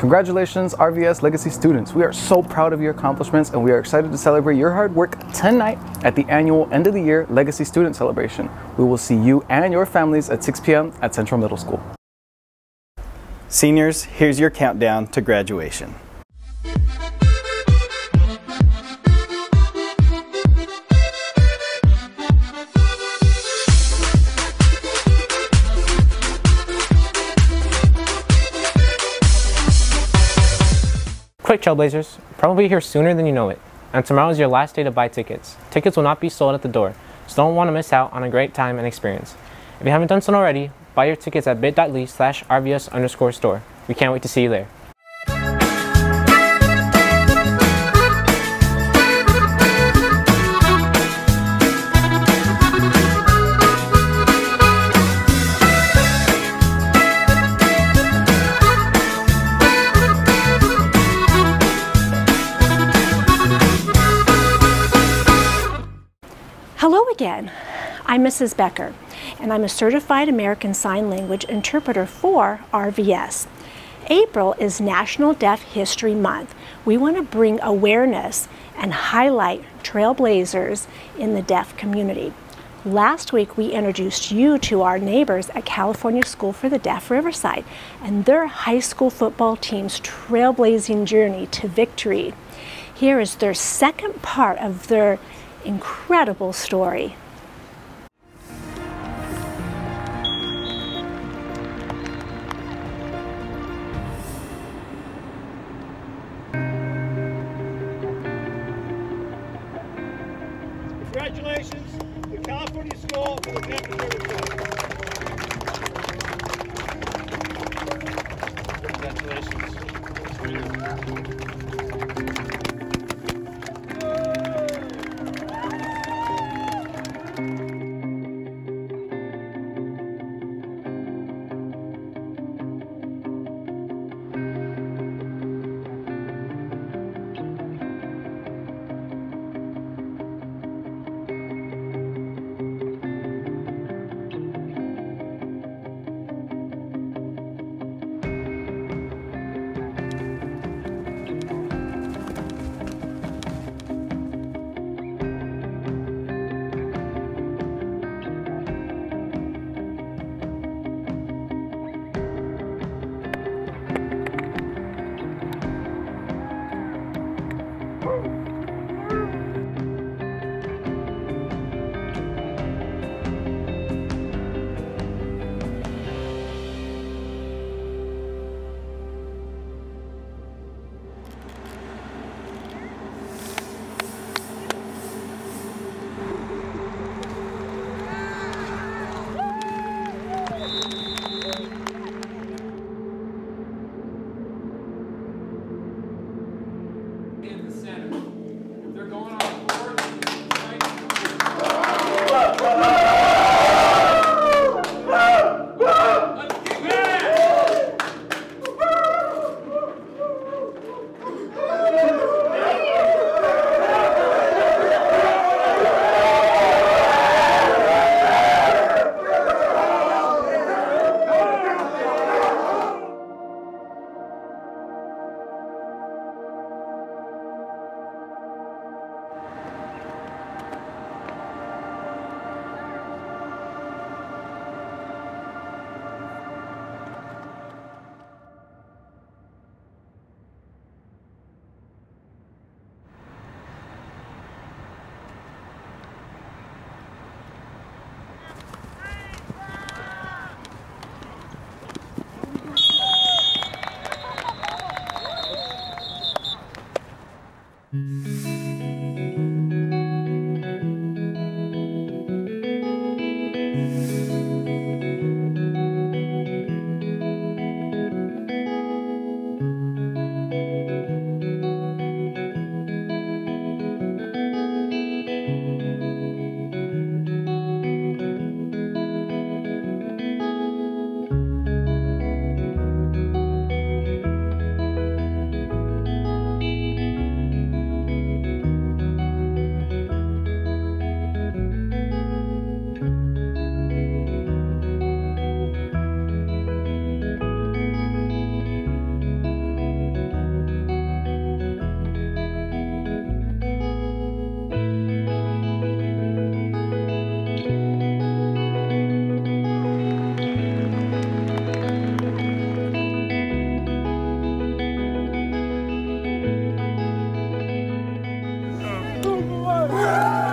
Congratulations, RVS Legacy students. We are so proud of your accomplishments and we are excited to celebrate your hard work tonight at the annual end of the year Legacy Student Celebration. We will see you and your families at 6 p.m. at Central Middle School. Seniors, here's your countdown to graduation. Quick, Trailblazers, probably here sooner than you know it, and tomorrow is your last day to buy tickets. Tickets will not be sold at the door, so don't want to miss out on a great time and experience. If you haven't done so already, buy your tickets at bit.ly/RVS_store. We can't wait to see you there. Hello again. I'm Mrs. Becker, and I'm a Certified American Sign Language Interpreter for RVS. April is National Deaf History Month. We want to bring awareness and highlight trailblazers in the deaf community. Last week, we introduced you to our neighbors at California School for the Deaf Riverside and their high school football team's trailblazing journey to victory. Here is their second part of their incredible story. Congratulations, the California School for the Deaf and Riverside. Congratulations. Woo!